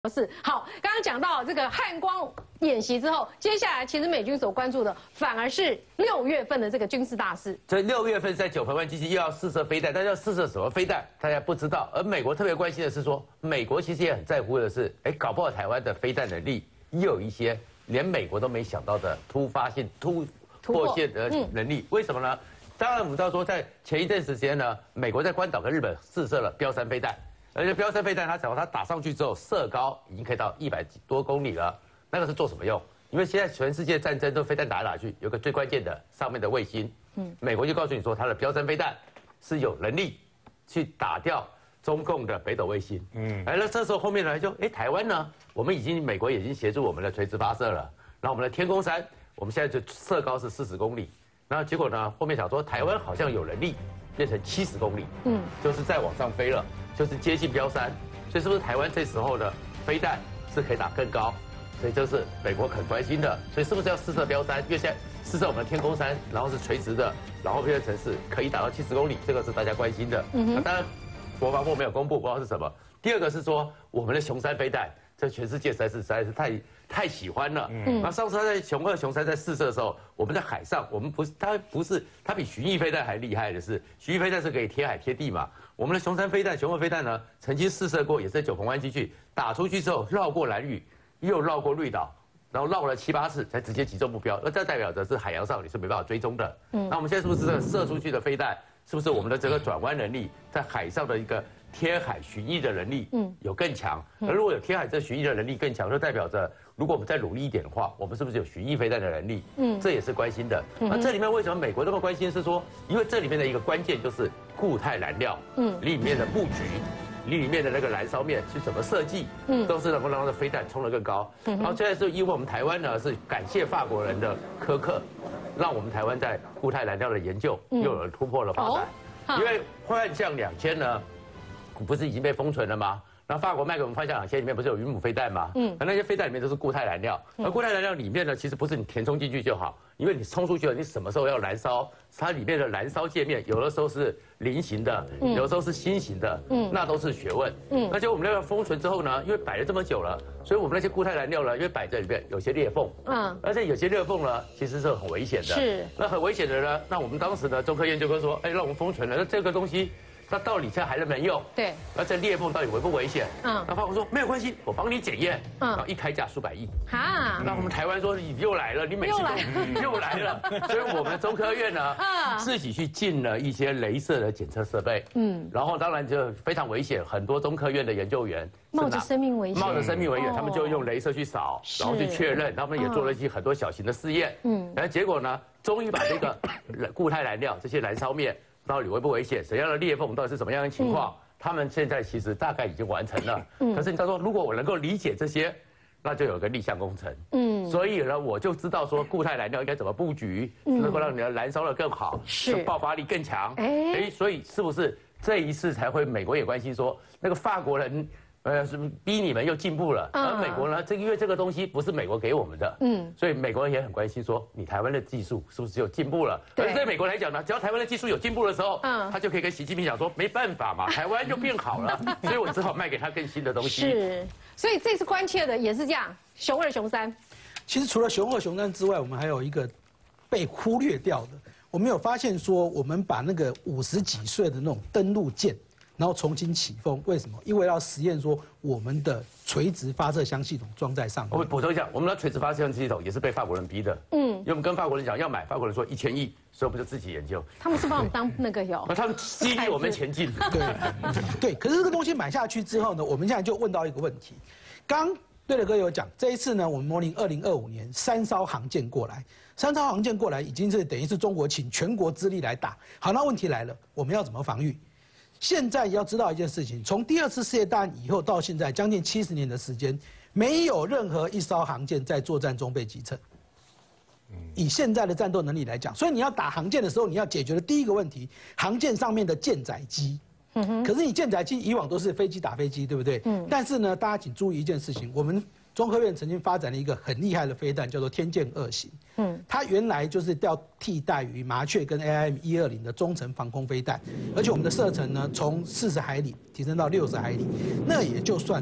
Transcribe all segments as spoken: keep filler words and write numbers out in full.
是好，刚刚讲到这个汉光演习之后，接下来其实美军所关注的反而是六月份的这个军事大事。 所以六月份在九鹏湾基地又要试射飞弹，但是要试射什么飞弹，大家不知道。而美国特别关心的是说，美国其实也很在乎的是，哎，搞不好台湾的飞弹能力又有一些连美国都没想到的突发性、突破线的能力。为什么呢？当然我们知道说，在前一阵时间呢，美国在关岛跟日本试射了标三飞弹。 而且标三飞弹，它只要它打上去之后，射高已经可以到一百多公里了。那个是做什么用？因为现在全世界战争都飞弹打来打去，有个最关键的上面的卫星，嗯，美国就告诉你说，它的标三飞弹是有能力去打掉中共的北斗卫星，嗯，哎，那这时候后面呢就，哎，台湾呢，我们已经美国已经协助我们的垂直发射了，然后我们的天宫山，我们现在就射高是四十公里，然后结果呢，后面想说台湾好像有能力变成七十公里，嗯，就是再往上飞了。 就是接近标三，所以是不是台湾这时候的飞弹是可以打更高？所以这是美国很关心的。所以是不是要试射标三？因为现在试射我们的天宫山，然后是垂直的，然后变成是可以打到七十公里，这个是大家关心的。嗯那当然，国防部没有公布，不知道是什么。第二个是说我们的雄三飞弹，这全世界实在是实在是太太喜欢了。嗯。那上次他在雄二、雄三在试射的时候，我们在海上，我们不是它不是它比巡弋飞弹还厉害的是，巡弋飞弹是可以贴海贴地嘛。 我们的雄三飞弹、雄二飞弹呢，曾经试射过，也是在九鹏湾基地打出去之后，绕过兰屿，又绕过绿岛，然后绕了七八次，才直接击中目标。而这代表着是海洋上你是没办法追踪的。嗯，那我们现在是不是这个射出去的飞弹，是不是我们的这个转弯能力，在海上的一个贴海巡弋的能力，嗯，有更强？而如果有贴海这巡弋的能力更强，就代表着如果我们再努力一点的话，我们是不是有巡弋飞弹的能力？嗯，这也是关心的。那这里面为什么美国那么关心？是说，因为这里面的一个关键就是。 固态燃料，嗯，里面的布局，里面的那个燃烧面是怎么设计，嗯，都是能够让这飞弹冲得更高。嗯、然后现在是因为我们台湾呢是感谢法国人的苛刻，让我们台湾在固态燃料的研究又有了突破的发展。哦、因为幻象两千呢，不是已经被封存了吗？ 然后法国卖给我们幻象两千里面不是有云母飞弹吗？嗯，那些飞弹里面都是固态燃料，而固态燃料里面呢，其实不是你填充进去就好，因为你冲出去了，你什么时候要燃烧，它里面的燃烧界面有的时候是菱形的，有的时候是心形的，嗯，那都是学问。嗯，而且我们那个封存之后呢，因为摆了这么久了，所以我们那些固态燃料呢，因为摆在里面有些裂缝，嗯，而且有些裂缝呢，其实是很危险的。是，那很危险的呢，那我们当时呢，中科院就跟说，哎，让我们封存了，那这个东西。 那到底现在还能不能用？对。那这裂缝到底危不危险？嗯。那法国说没有关系，我帮你检验。嗯。然后一开价数百亿。哈。那我们台湾说你又来了，你每次都又来了，所以我们中科院呢，自己去进了一些雷射的检测设备。嗯。然后当然就非常危险，很多中科院的研究员冒着生命危险， 冒着生命危险，他们就用雷射去扫，然后去确认，他们也做了一些很多小型的试验。嗯。然后结果呢，终于把这个固态燃料这些燃烧面。 到底危不危险？怎样的裂缝到底是什么样的情况？嗯、他们现在其实大概已经完成了。嗯、可是你他说，如果我能够理解这些，那就有个立项工程。嗯，所以呢，我就知道说固态燃料应该怎么布局，嗯、能够让你的燃烧的更好，是爆发力更强。哎，哎，所以是不是这一次才会美国也关心说，那个法国人？ 呃，是逼你们又进步了，而美国呢，这个因为这个东西不是美国给我们的，嗯，所以美国人也很关心，说你台湾的技术是不是有进步了？而对美国来讲呢，只要台湾的技术有进步的时候，嗯，他就可以跟习近平讲说，没办法嘛，台湾就变好了，所以我只好卖给他更新的东西。 是，所以这次关切的也是这样，雄二、雄三。 其实除了雄二、雄三之外，我们还有一个被忽略掉的，我们有发现说，我们把那个五十几岁的那种登陆舰。 然后重新起风，为什么？因为要实验说我们的垂直发射箱系统装在上面。 我补充一下，我们的垂直发射箱系统也是被法国人逼的。嗯，因为我们跟法国人讲要买，法国人说一千亿，所以我们就自己研究。 他们是把我们当那个有， 他们激励我们前进。 对对，可是这个东西买下去之后呢，我们现在就问到一个问题。刚对了哥有讲，这一次呢，我们模拟二零二五年三艘航舰过来，三艘航舰过来已经是等于是中国请全国之力来打。好，那问题来了，我们要怎么防御？ 现在要知道一件事情，从第二次世界大战以后到现在将近七十年的时间，没有任何一艘航舰在作战中被击沉。以现在的战斗能力来讲，所以你要打航舰的时候，你要解决的第一个问题，航舰上面的舰载机。可是你舰载机以往都是飞机打飞机，对不对？嗯。但是呢，大家请注意一件事情，我们中科院曾经发展了一个很厉害的飞弹，叫做天剑二型。嗯，它原来就是要替代于麻雀跟 A I M 一二零的中程防空飞弹，而且我们的射程呢，从四十海里提升到六十海里，那也就算了。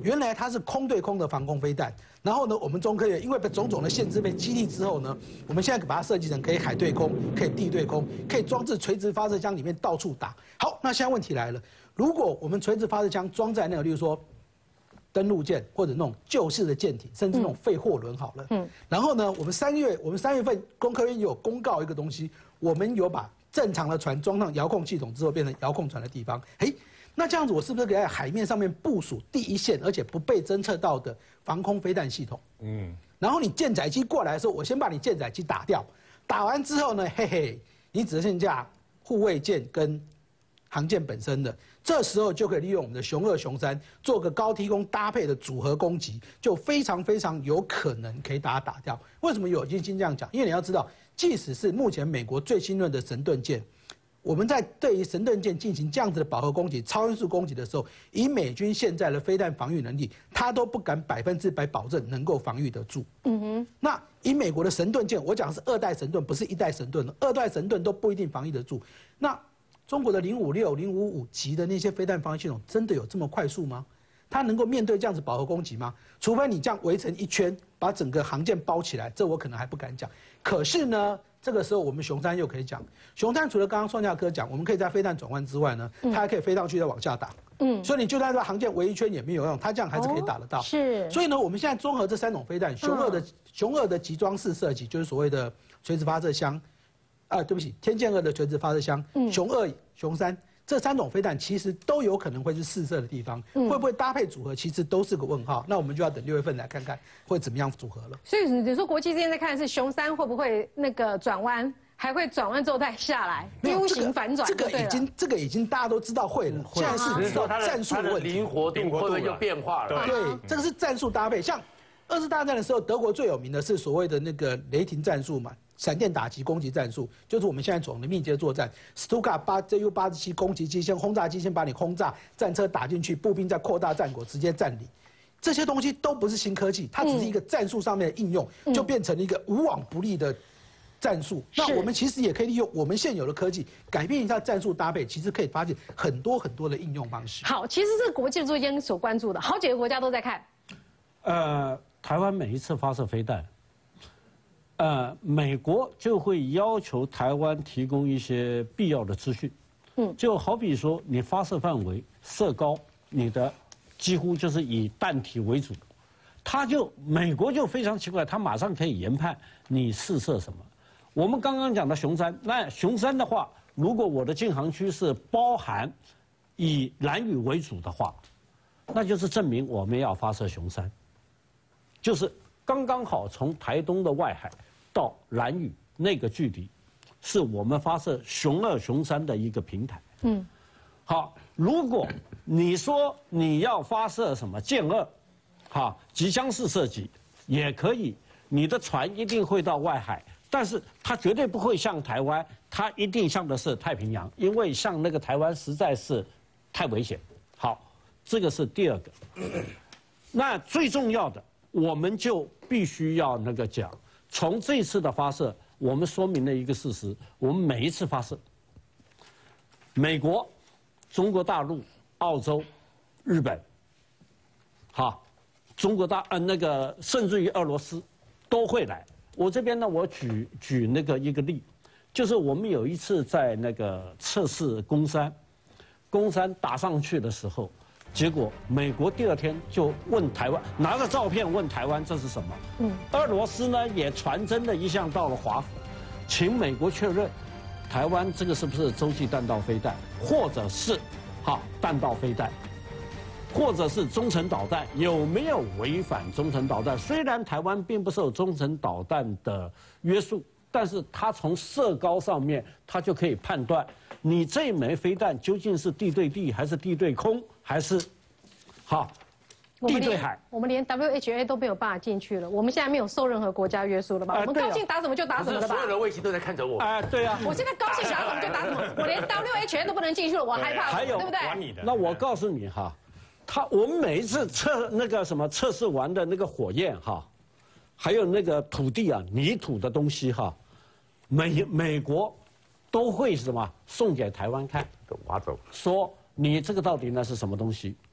原来它是空对空的防空飞弹。然后呢，我们中科院因为被种种的限制被激励之后呢，我们现在把它设计成可以海对空、可以地对空、可以装置垂直发射枪里面到处打。好，那现在问题来了，如果我们垂直发射枪装在那个，例如说登陆舰或者那种旧式的舰艇，甚至那种废货轮好了，嗯，然后呢，我们三月我们三月份工科院有公告一个东西，我们有把正常的船装上遥控系统之后变成遥控船的地方，嘿。那这样子，我是不是可以在海面上面部署第一线，而且不被侦测到的防空飞弹系统？嗯，然后你舰载机过来的时候，我先把你舰载机打掉，打完之后呢，嘿嘿，你只剩下护卫舰跟航舰本身的，这时候就可以利用我们的雄二、雄三做个高低空搭配的组合攻击，就非常非常有可能可以把它打掉。为什么有信心这样讲？因为你要知道，即使是目前美国最新锐的神盾舰。我们在对于神盾舰进行这样子的饱和攻击、超音速攻击的时候，以美军现在的飞弹防御能力，他都不敢百分之百保证能够防御得住。嗯哼。那以美国的神盾舰，我讲的是二代神盾，不是一代神盾，二代神盾都不一定防御得住。那中国的零五六、零五五级的那些飞弹防御系统，真的有这么快速吗？它能够面对这样子饱和攻击吗？除非你这样围成一圈，把整个航舰包起来，这我可能还不敢讲。可是呢？这个时候，我们雄三又可以讲，雄三除了刚刚双架科讲，我们可以在飞弹转弯之外呢，它还可以飞上去再往下打。嗯，所以你就算把航舰围一圈也没有用，它这样还是可以打得到。是。所以呢，我们现在综合这三种飞弹，雄二的雄二的集装式设计，就是所谓的垂直发射箱，啊，对不起，天剑二的垂直发射箱，雄二、雄三。这三种飞弹其实都有可能会是试射的地方，嗯、会不会搭配组合，其实都是个问号。那我们就要等六月份来看看会怎么样组合了。 所以你说国际之间在看的是雄三会不会那个转弯，还会转弯之后再下来 U 型反转？ 这个已经这个已经大家都知道会了，现在是知道战术的问题， 灵活度会不会就变化了？ 对，这个是战术搭配。像二次大战的时候，德国最有名的是所谓的那个雷霆战术嘛。闪电打击攻击战术就是我们现在走的密集作战，斯图卡八 J U 八十七攻击机先轰炸机先把你轰炸，战车打进去，步兵再扩大战果直接占领，这些东西都不是新科技，它只是一个战术上面的应用，嗯、就变成了一个无往不利的战术。那我们其实也可以利用我们现有的科技改变一下战术搭配，其实可以发现很多很多的应用方式。 好，其实是国际之间所关注的，好几个国家都在看。 呃，台湾每一次发射飞弹。呃，美国就会要求台湾提供一些必要的资讯，嗯，就好比说你发射范围射高，你的几乎就是以弹体为主，他就美国就非常奇怪，他马上可以研判你试射什么。我们刚刚讲的雄三，那雄三的话，如果我的禁航区是包含以兰屿为主的话，那就是证明我们要发射雄三，就是刚刚好从台东的外海到兰屿那个距离，是我们发射雄二、雄三的一个平台。嗯，好，如果你说你要发射什么剑二，哈，机枪式射击也可以，你的船一定会到外海，但是它绝对不会向台湾，它一定向的是太平洋，因为向那个台湾实在是太危险。好，这个是第二个。那最重要的，我们就必须要那个讲，从这次的发射，我们说明了一个事实：我们每一次发射，美国、中国大陆、澳洲、日本，好，中国大呃那个甚至于俄罗斯都会来。我这边呢，我举举那个一个例，就是我们有一次在那个测试弓山，弓山打上去的时候。结果，美国第二天就问台湾，拿着照片问台湾这是什么？嗯，俄罗斯呢也传真的一项到了华府，请美国确认，台湾这个是不是洲际弹道飞弹，或者是，哈弹道飞弹，或者是中程导弹有没有违反中程导弹？虽然台湾并不受中程导弹的约束，但是它从射高上面，它就可以判断你这枚飞弹究竟是地对地还是地对空。还是，好，地对海， 我们连 W H A 都没有办法进去了。我们现在没有受任何国家约束了吧？我们高兴打什么就打什么了吧？ 所有的卫星都在看着我。 哎，对啊。 我现在高兴想要什么就打什么，我连 W H A 都不能进去了，我害怕， 还有对不对？ 那我告诉你哈，他我们每一次测那个什么测试完的那个火焰哈，还有那个土地啊泥土的东西哈，美美国都会什么送给台湾看， 都挖走， 说。你这个到底那是什么东西？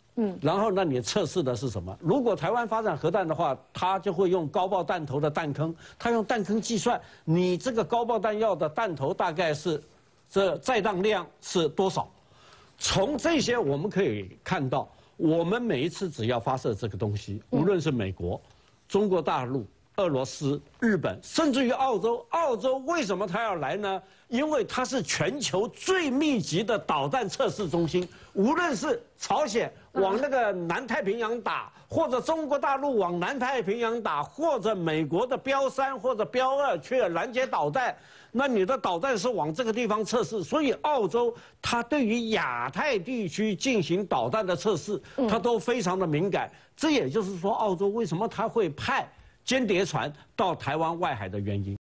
嗯，然后那你测试的是什么？如果台湾发展核弹的话，它就会用高爆弹头的弹坑，它用弹坑计算你这个高爆弹药的弹头大概是这载弹量是多少。从这些我们可以看到，我们每一次只要发射这个东西，无论是美国、中国大陆、俄罗斯、日本，甚至于澳洲，澳洲为什么它要来呢？因为它是全球最密集的导弹测试中心，无论是朝鲜往那个南太平洋打，或者中国大陆往南太平洋打，或者美国的标三或者标二去拦截导弹，那你的导弹是往这个地方测试，所以澳洲它对于亚太地区进行导弹的测试，它都非常的敏感。这也就是说，澳洲为什么它会派间谍船到台湾外海的原因。